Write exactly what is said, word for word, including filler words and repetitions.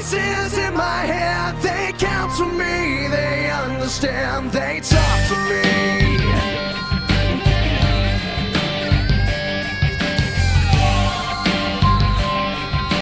voices in my head, they counsel me, they understand, they talk to me.